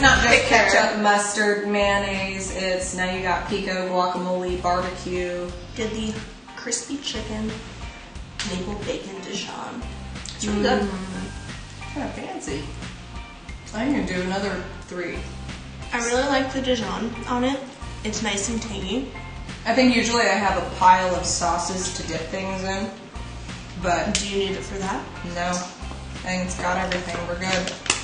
not just Pick there. ketchup, mustard, mayonnaise. It's now you got pico, guacamole, barbecue. Did the crispy chicken maple bacon Dijon. It's really good. Kind of fancy. I'm gonna do another 3. I really like the Dijon on it. It's nice and tangy. I think usually I have a pile of sauces to dip things in, but Do you need it for that? no, I think it's got everything. We're good.